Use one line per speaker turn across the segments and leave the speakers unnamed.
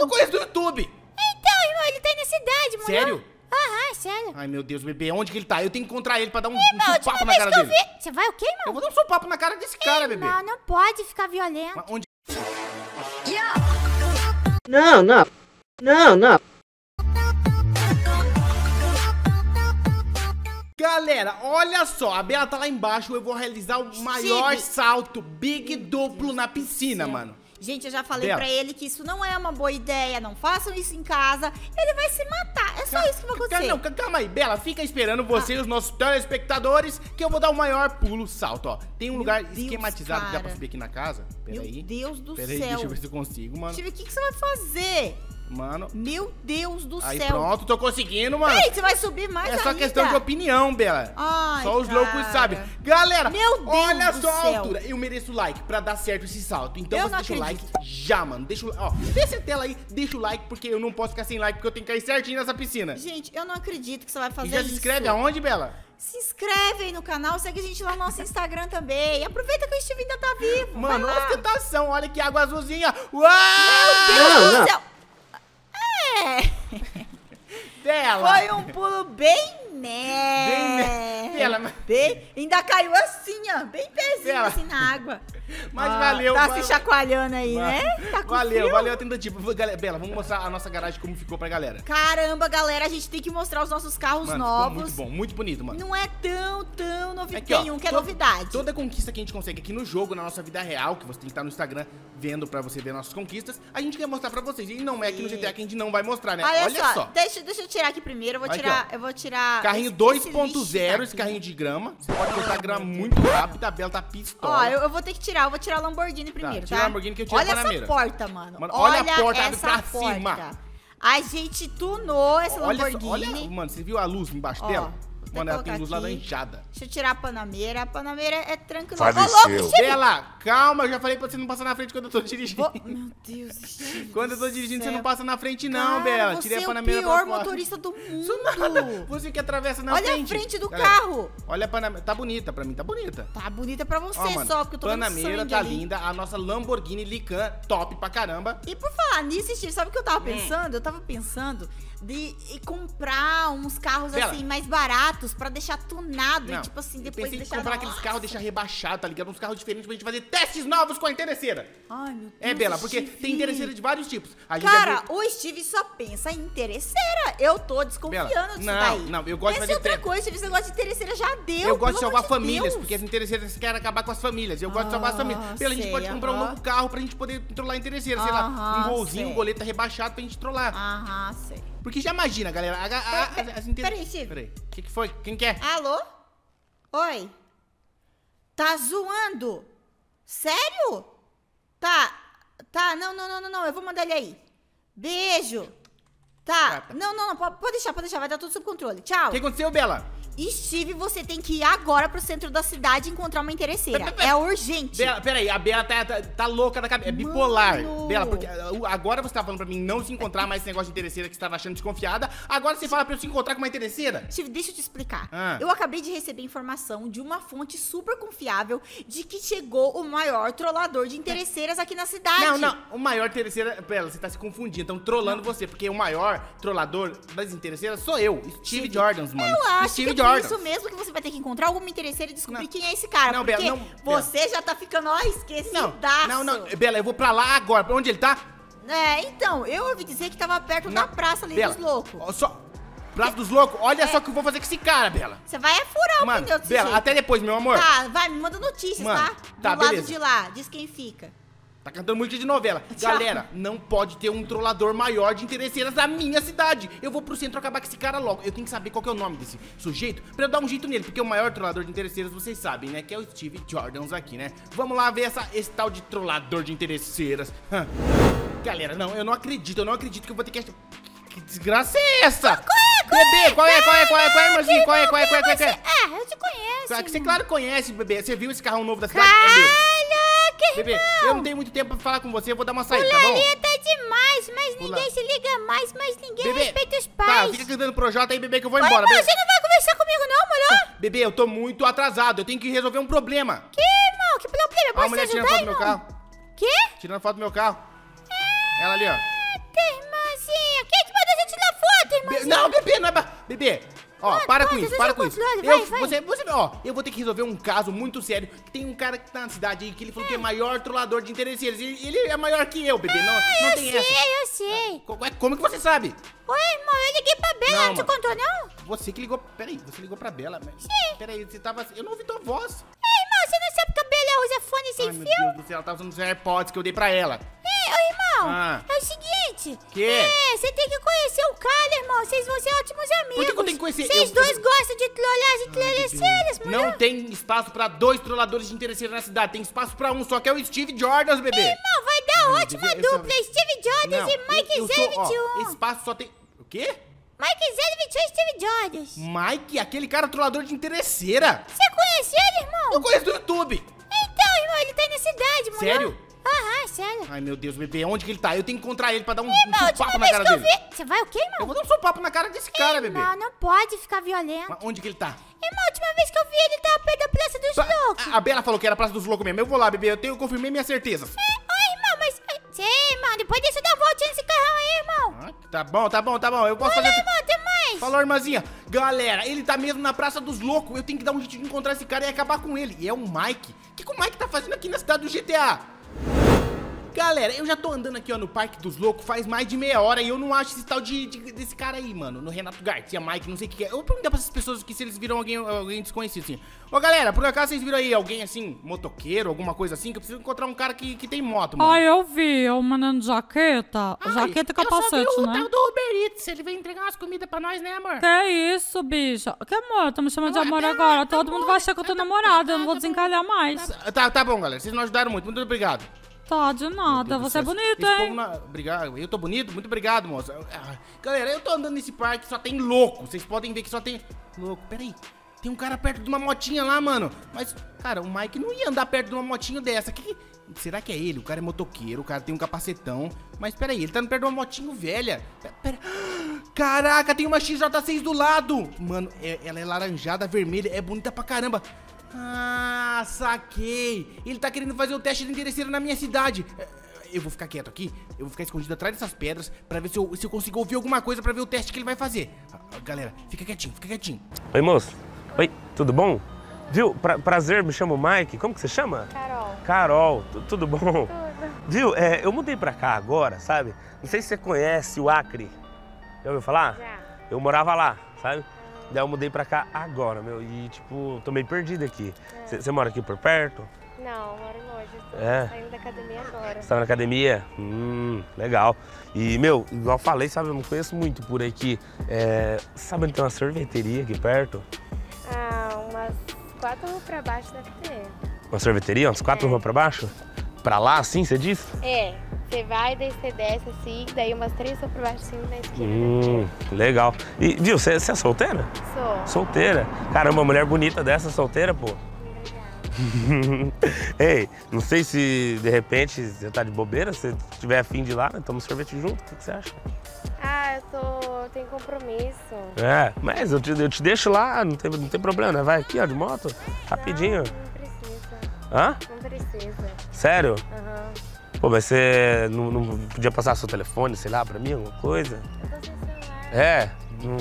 Eu conheço do YouTube.
Então, irmão, ele tá aí na cidade, mano.
Sério?
Aham, sério.
Ai, meu Deus, bebê, onde que ele tá? Eu tenho que encontrar ele pra dar um
Irmão,
sopapo na cara dele.
Você vai o quê, irmão?
Eu vou dar um sopapo na cara desse cara, bebê.
Não, não pode ficar violento.
Mas onde...
Não.
Galera, olha só, a Bela tá lá embaixo, eu vou realizar o maior salto big duplo na piscina, mano.
Gente, eu já falei
Bela.
pra ele que isso não é uma boa ideia, não façam isso em casa, ele vai se matar, é só isso que vai acontecer.
Não, calma aí, Bela, fica esperando você e os nossos telespectadores que eu vou dar o maior pulo salto, ó. Tem um lugar
Deus,
esquematizado que dá pra
cara.
subir aqui na casa. Pera aí.
Meu Deus do
Pera aí,
céu.
deixa eu ver se eu consigo, mano.
Steve, o que você vai fazer?
Mano.
Meu Deus do
Aí
céu.
pronto, tô conseguindo, mano.
Ei, você vai subir mais
É só
ainda.
questão de opinião, Bela.
Ai,
só os
cara.
loucos sabem. Galera,
Meu Deus
olha
do
só a
céu.
altura. Eu mereço like pra dar certo esse salto. Então
Eu
você
não
deixa o like
acredito.
já, mano. Deixa o ó, desce a tela aí, deixa o like, porque eu não posso ficar sem like, porque eu tenho que cair certinho nessa piscina.
Gente, eu não acredito que você vai
E
fazer
já
isso.
se inscreve aonde, Bela?
Se inscreve aí no canal, segue a gente lá no nosso Instagram também. E aproveita que o Steve ainda tá vivo.
Mano,
vai lá.
ostentação, olha que água azulzinha. Uau!
Meu Deus do céu.
Bela!
Foi um pulo bem né.
Bela, mas...
Bem, ainda caiu assim, ó. Bem pezinho
Bela.
assim na água.
Mas
Ó,
valeu,
Tá
valeu.
se chacoalhando aí, né? Tá com frio?
Valeu a tentativa. Galera, Bela, vamos mostrar a nossa garagem como ficou pra galera.
Caramba, galera, a gente tem que mostrar os nossos carros
Mano,
novos.
ficou muito bom, muito bonito, mano.
Não é tão novidade.
Aqui, ó,
Tem um que é
toda-
novidade.
Toda conquista que a gente consegue aqui no jogo, na nossa vida real, que você tem que estar no Instagram vendo pra você ver nossas conquistas, a gente quer mostrar pra vocês. E não é aqui no GTA que a gente não vai mostrar, né?
Olha só. Deixa eu tirar aqui primeiro.
Aqui,
Eu vou tirar.
Carrinho
esse
2.0,
lixo
esse
daqui.
carrinho de grama. Você pode cortar grama muito rápido, a Bela tá pistola.
Ó, eu vou ter que tirar. Eu vou tirar o Lamborghini primeiro,
tira
tá?
o Lamborghini que eu tiro a
Olha
Panamera.
essa porta, mano.
Mano, olha a porta, abre
essa
pra
porta.
cima.
A gente tunou esse Lamborghini.
Olha, mano, você viu a luz embaixo
Ó,
dela?
vou
Mano, ela tem
colocar
luz
aqui.
laranjada.
Deixa eu tirar a Panameira. A Panameira é tranquila.
Faleceu.
Ô, louco, Steve!
Bela, calma, eu já falei pra você não passar na frente quando eu tô dirigindo.
Meu Deus, Steve.
Quando eu tô
do
dirigindo,
céu.
você não passa na frente não,
Cara,
Bela.
Você
Tirei a
é o
Panamera pra
pior
fora.
motorista do mundo.
Isso nada. Você que atravessa na
Olha
frente.
a frente do
Galera,
carro.
Olha a Panamera. Tá bonita, pra mim tá bonita.
Tá bonita pra você
Ó, mano,
só, porque eu tô vendo
Panamera
sangue
tá
ali.
linda. A nossa Lamborghini Lican, top pra caramba.
E por falar nisso, Steve, sabe o que eu tava pensando? Eu tava pensando de comprar uns carros
Bela.
assim mais baratos pra deixar tunado
Não,
e tipo assim,
eu
depois
pensei em
deixar
comprar aqueles carros, deixar rebaixado, tá ligado? Uns carros diferentes pra gente fazer testes novos com a interesseira.
Ai, meu Deus.
É, Bela, porque
Steve.
tem interesseira de vários tipos. A gente já
Cara,
viu-
o Steve só pensa em interesseira. Eu tô desconfiando
Bela,
disso
não,
daí.
não, eu gosto de
Pensa
fazer
em outra
tre-
coisa, Steve, esse negócio de interesseira já deu.
Eu gosto de
pelo
salvar
amor
famílias,
Deus.
porque as interesseiras querem acabar com as famílias. Eu gosto de salvar as famílias. Bela, a gente
sei,
pode comprar um
aham.
novo carro pra gente poder trollar a interesseira. Sei lá,
Aham,
um golzinho,
sei.
um goleta rebaixado pra gente trollar.
Aham, sei.
Porque já imagina, galera, as
Peraí, Steve.
Peraí, o que foi? Quem quer?
Alô? Oi? Tá zoando? Sério? Tá, não, eu vou mandar ele aí. Beijo. Tá, não, pode deixar, vai dar tudo sob controle. Tchau.
O que aconteceu, Bela?
Steve, você tem que ir agora pro centro da cidade e encontrar uma interesseira. É urgente.
Bela, peraí, a Bela tá louca da cabeça. É bipolar.
Mano.
Bela, porque agora você tá falando pra mim não se encontrar mais esse negócio de interesseira que você tava achando desconfiada. Agora você fala pra eu se encontrar com uma interesseira?
Steve, deixa eu te explicar.
Ah.
Eu acabei de receber informação de uma fonte super confiável de que chegou o maior trollador de interesseiras aqui na cidade.
Não, o maior interesseira... Bela, você tá se confundindo, estão trollando você. Porque o maior trollador das interesseiras sou eu, Steve Jordans, mano.
Eu acho
Steve
que é por
Jordans.
isso mesmo que você vai ter que encontrar alguma interesseira e descobrir
Não.
quem é esse cara.
Não,
porque
Bela, não,
você já tá ficando, ó, esquecidaço.
Não, Bela, eu vou pra lá agora. Pra onde ele tá?
É, então, eu ouvi dizer que tava perto da praça ali
Bela,
dos loucos.
ó, só... Praça dos loucos? Olha só o que eu vou fazer com esse cara, Bela.
Você vai furar o
Mano,
pneu desse
Bela,
jeito.
até depois, meu amor.
Tá, vai, me manda notícias,
Mano,
tá?
tá,
Do lado
beleza.
de lá, diz quem fica.
Tá cantando música de novela.
Tchau.
Galera, não pode ter um trollador maior de interesseiras na minha cidade. Eu vou pro centro acabar com esse cara logo. Eu tenho que saber qual que é o nome desse sujeito pra eu dar um jeito nele. Porque o maior trollador de interesseiras, vocês sabem, né? Que é o Steve Jordans aqui, né? Vamos lá ver esse tal de trollador de interesseiras. Galera, não, eu não acredito que eu vou ter que... Que desgraça é essa? Bebê, qual é, irmãozinho? Qual é?
Ah, eu te conheço.
Claro que você, claro, conhece, bebê. Você viu esse carrão novo da cidade?
Caraca,
Bebê,
irmão.
eu não tenho muito tempo pra falar com você, eu vou dar uma saída, tá bom?
Pularia tá demais, mas
Pula.
ninguém se liga mais, mas ninguém
Bebê,
respeita os
tá,
pais.
fica cantando Projota aí, bebê, que eu vou
Oi,
embora.
irmão,
Bebê.
você não vai conversar comigo não, mulher?
Bebê, eu tô muito atrasado, eu tenho que resolver um problema.
Que, irmão? Que problema?
Ó, a
Posso te
mulher tirando
ajudar,
foto do meu
irmão?
carro.
Que?
Tirando foto do meu carro. Ela ali, ó.
Eita, irmãzinha. Quem que mandou a gente tirar foto, irmãzinha?
Não, bebê, não é... Bebê, ó, para com isso, para com isso. Eu vou ter que resolver um caso muito sério. Que tem um cara que tá na cidade aí que ele falou que é maior trollador de interesseiros. Ele é maior que eu, bebê. Não tem essa.
Eu sei.
Como que você sabe?
Oi, irmão, eu liguei pra Bela, não te contou, não?
Você que ligou. Peraí, você ligou pra Bela?
Sim.
Peraí, você tava. Eu não ouvi tua voz.
Irmão, você não sabe que a Bela usa fone sem
Ai,
fio?
meu Deus do céu, ela tá usando os AirPods que eu dei pra ela.
Ô, irmão,
Ah.
é o seguinte.
Quê?
Você tem que conhecer o cara, irmão. Vocês vão ser ótimos amigos.
Por que eu tenho que conhecer?
Vocês dois gostam de trollar e interesseiras, mano.
Não tem espaço pra 2 trolladores de interesseiros na cidade. Tem espaço pra um, só que é o Steve Jordans, bebê.
Irmão, vai dar ótima dupla. Steve Jordans e Mike 021.
Espaço só tem... O quê?
Mike 021 e Steve Jordans.
Mike, aquele cara trollador de interesseira.
Você conhece ele, irmão?
Eu conheço do YouTube.
Então, irmão, ele tá aí na cidade, mano.
Sério?
Aham, sério.
Ai, meu Deus, bebê, onde que ele tá? Eu tenho que encontrar ele pra dar um
Irmão, a
sopapo
última
na
vez
cara
que eu
dele.
vi... Você vai o quê, irmão?
Eu vou dar um sopapo na cara desse cara, bebê.
Não pode ficar violento.
Mas onde que ele tá?
Irmão, a última vez que eu vi ele tava perto da Praça dos Loucos.
A Bela falou que era a Praça dos Loucos mesmo. Eu vou lá, bebê, eu confirmei minhas certezas.
Oi, irmão, mas... Sei, irmão, depois deixa eu dar uma voltinha nesse carrão aí, irmão.
Tá bom. Eu posso fazer...
Irmão, até mais.
Falou, irmãzinha. Galera, ele tá mesmo na Praça dos Loucos. Eu tenho que dar um jeito de encontrar esse cara e acabar com ele. E é o Mike. O que o Mike tá fazendo aqui na cidade do GTA? Galera, eu já tô andando aqui, ó, no Parque dos Loucos faz mais de meia hora e eu não acho esse tal desse cara aí, mano. No Renato Garcia, Mike, não sei o que é. Eu vou perguntar pra essas pessoas aqui se eles viram alguém desconhecido, assim. Ô, galera, por acaso vocês viram aí alguém, assim, motoqueiro, alguma coisa assim? Que eu preciso encontrar um cara que tem moto, mano.
Eu vi, o menino de jaqueta. Jaqueta e capacete,
eu só vi
né?
o tal do Uber Eats, ele veio entregar umas comidas pra nós, né, amor?
Que isso, bicha? Que amor? Tá me chamando de amor agora. Todo mundo vai achar que eu tô namorada. Eu não vou desencalhar mais.
Tá bom, galera. Vocês não ajudaram muito. Muito obrigado.
Tá, de nada. Você é bonito, hein?
Obrigado. Eu tô bonito? Muito obrigado, moça. Galera, eu tô andando nesse parque, só tem louco. Vocês podem ver que só tem louco. Peraí. Tem um cara perto de uma motinha lá, mano. Mas, cara, o Mike não ia andar perto de uma motinha dessa. Será que é ele? O cara é motoqueiro, o cara tem um capacetão. Mas peraí, ele tá perto de uma motinho velha. Pera. Caraca, tem uma XJ6 do lado. Mano, ela é laranjada, vermelha, é bonita pra caramba. Ah, saquei. Ele tá querendo fazer o teste de interesseiro na minha cidade. Eu vou ficar quieto aqui. Eu vou ficar escondido atrás dessas pedras pra ver se eu consigo ouvir alguma coisa pra ver o teste que ele vai fazer. Galera, fica quietinho.
Oi, moço. Oi, tudo bom? Viu? Prazer, me chamo Mike. Como que você chama? Carol. Tudo bom? Tudo. Viu? Eu mudei pra cá agora, sabe? Não sei se você conhece o Acre. Já ouviu falar?
Já.
Eu morava lá, sabe? Daí eu mudei pra cá agora, meu. E, tipo, tô meio perdido aqui. Você mora aqui por perto?
Não, moro longe. Estou saindo da academia agora.
Você tá na academia? Legal. E, meu, igual eu falei, sabe? Eu não conheço muito por aqui. Sabe onde tem uma sorveteria aqui perto?
Umas 4 ruas pra baixo deve ter.
Uma sorveteria? Umas 4 ruas pra baixo? Pra lá, assim, você disse?
Você vai, daí você desce assim, daí umas 3 ruas pra baixo assim na esquina.
Legal. E, viu, você é solteira?
Sou.
Solteira? Caramba, uma mulher bonita dessa, solteira, pô. Ei, não sei se de repente você tá de bobeira, se tiver afim de ir lá, né? Toma um sorvete junto, o que você acha?
Eu tenho compromisso.
Mas eu te deixo lá, não tem problema, né? Vai aqui, ó, de moto, rapidinho.
Não precisa.
Hã?
Não precisa.
Sério?
Aham.
Pô, mas você não podia passar seu telefone, sei lá, pra mim, alguma coisa?
Eu tô sem celular.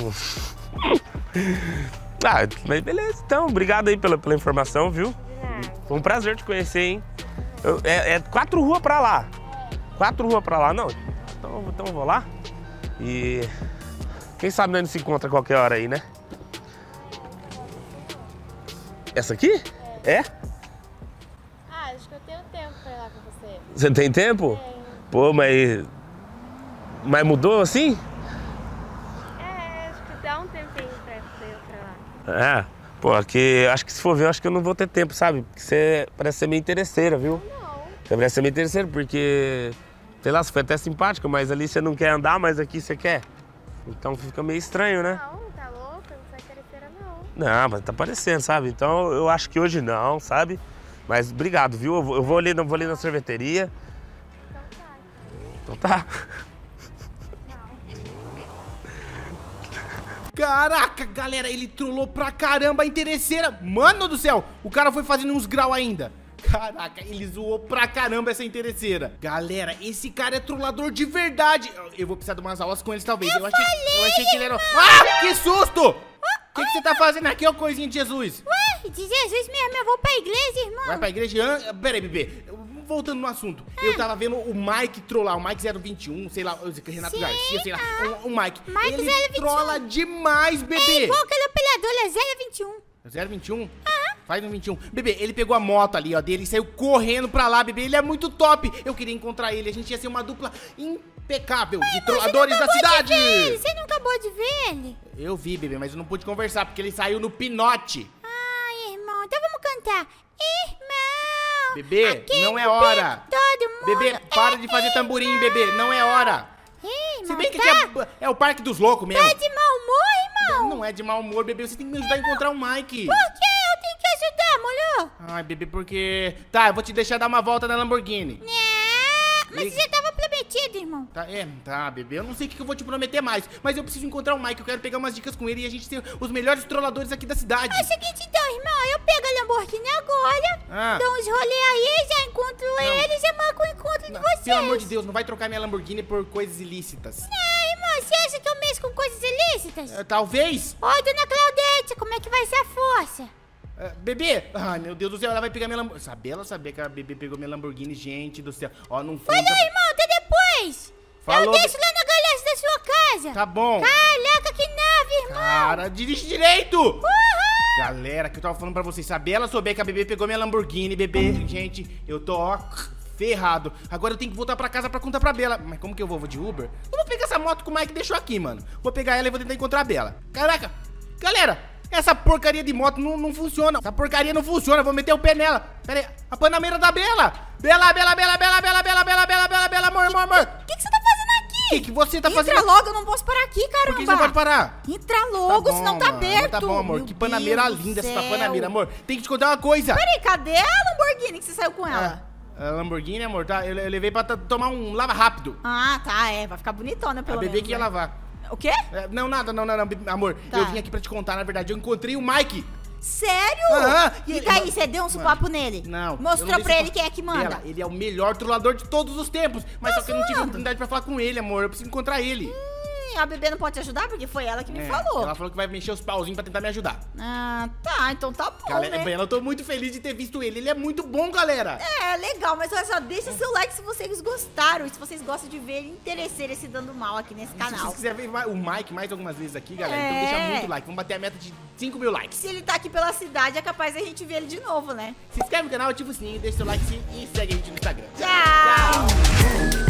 Mas beleza, então, obrigado aí pela informação, viu? Foi um prazer te conhecer, hein? 4 ruas pra lá. 4 ruas pra lá, não. Então eu vou lá. E quem sabe nós não se encontra a qualquer hora aí, né? Essa aqui?
Acho que eu tenho tempo pra ir lá com você.
Você tem tempo?
Tenho.
Pô, mas mudou assim?
Acho que dá um tempinho pra poder ir pra lá.
Pô, aqui, acho que se for ver, eu acho que eu não vou ter tempo, sabe? Porque você parece ser meio interesseira, viu?
Não.
Você parece ser meio interesseira, porque, sei lá, você foi até simpática, mas ali você não quer andar, mas aqui você quer. Então fica meio estranho, né?
Não, tá louca? Não sai interesseira, não.
Não, mas tá parecendo, sabe? Então eu acho que hoje não, sabe? Mas obrigado, viu? Eu vou ali na sorveteria. Então tá.
Caraca, galera, ele trollou pra caramba a interesseira. Mano do céu, o cara foi fazendo uns grau ainda. Caraca, ele zoou pra caramba essa interesseira. Galera, esse cara é trollador de verdade. Eu vou precisar de umas aulas com eles, talvez. Eu achei que ele era... Ah, que susto! O que você tá fazendo aqui, ô coisinha de Jesus?
Ué, de Jesus mesmo, eu vou pra igreja, irmão.
Vai pra igreja? Pera aí, bebê. Voltando no assunto. Eu tava vendo o Mike trollar, o Mike 021, sei lá, Renato
Sim,
Garcia, sei lá. O Mike.
Mike
Ele
021.
trola demais,
É
bebê.
igual aquele operador, ele é 021.
021? Faz no 21. Bebê, ele pegou a moto ali, ó, dele e saiu correndo pra lá, bebê. Ele é muito top. Eu queria encontrar ele. A gente ia ser uma dupla impecável de trolladores da cidade.
Você não acabou de ver ele?
Eu vi, bebê, mas eu não pude conversar porque ele saiu no pinote.
Ai, irmão, então vamos cantar. Irmão,
Bebê,
aqui
não é
no
hora.
peito todo mundo.
Bebê, para de fazer tamborim, bebê. Não é hora.
Irmão,
Se bem que
tá?
aqui é o Parque dos Loucos mesmo.
Tá de mau humor, irmão?
Não é de mau humor, bebê. Você tem que me ajudar a encontrar o Mike.
Por que eu tenho que ajudar, molhô?
Ai, bebê, porque... Tá, eu vou te deixar dar uma volta na Lamborghini.
Mas você já tava prometido, irmão.
Tá, bebê. Eu não sei o que eu vou te prometer mais. Mas eu preciso encontrar o Mike. Eu quero pegar umas dicas com ele e a gente ser os melhores trolladores aqui da cidade.
É o seguinte então, irmão. Eu pego a Lamborghini agora, dou uns rolê aí, já encontro ele, já marco o encontro de vocês.
Pelo amor de Deus, não vai trocar minha Lamborghini por coisas ilícitas.
Irmão, você acha que eu mexo com coisas ilícitas?
Talvez.
Oi, dona Claudete, como é que vai ser a força?
Bebê, ai meu Deus do céu, ela vai pegar minha Lamborghini. Ela sabia que a bebê pegou minha Lamborghini, gente do céu. Ó, não foi.
Falou, irmão, até depois.
Falou,
Eu deixo lá na galera da sua casa.
Tá bom.
Caraca, que nave, irmão.
Cara, dirige direito.
Uhum.
Galera, que eu tava falando pra vocês. Se a Bela souber que a bebê pegou minha Lamborghini, bebê, gente, eu tô, ó, ferrado. Agora eu tenho que voltar pra casa pra contar pra Bela. Mas como que eu vou? Vou de Uber? Eu vou pegar essa moto que o Mike deixou aqui, mano. Vou pegar ela e vou tentar encontrar a Bela. Caraca, galera, essa porcaria de moto não funciona. Essa porcaria não funciona, eu vou meter o pé nela. Pera aí, a Panameira da Bela. Bela, amor.
O que você tá fazendo aqui?
O que você tá fazendo?
Entra logo, eu não posso parar aqui, caramba.
Por que você não pode parar?
Entra logo,
bom,
senão tá
mano.
aberto.
Tá bom, amor.
Meu
Que Panameira
Deus
linda
do
essa
céu.
Panameira, amor. Tem que te contar uma coisa.
Peraí, cadê a Lamborghini que você saiu com ela?
A Lamborghini, amor, tá? Eu levei pra tomar um lava rápido.
Ah, tá, vai ficar bonitona pelo
A
menos.
bebê que ia
né?
lavar.
O quê?
Não, nada, não, amor.
Tá.
Eu vim aqui pra te contar, na verdade. Eu encontrei o Mike.
Sério?
E
E daí, você deu um supapo nele?
Não.
Mostrou
eu não
pra
dei
ele quem é que manda?
Bela, ele é o melhor trollador de todos os tempos. Mas só que eu não tive oportunidade pra falar com ele, amor. Eu preciso encontrar ele.
A bebê não pode te ajudar porque foi ela que me falou.
Ela falou que vai mexer os pauzinhos pra tentar me ajudar.
Ah, tá, então tá bom,
Galera,
né?
Bela, eu tô muito feliz de ter visto ele. Ele é muito bom, galera.
É, legal, mas olha só, deixa seu like se vocês gostaram. E se vocês gostam de ver interesseiros se dando mal aqui nesse
Se
canal.
vocês quiserem ver o Mike mais algumas vezes aqui, galera, então
É.
deixa muito like. Vamos bater a meta de 5 mil likes.
Se ele tá aqui pela cidade, é capaz da gente ver ele de novo, né?
Se inscreve no canal, ativa o sininho, deixa seu like e segue a gente no Instagram.
Tchau!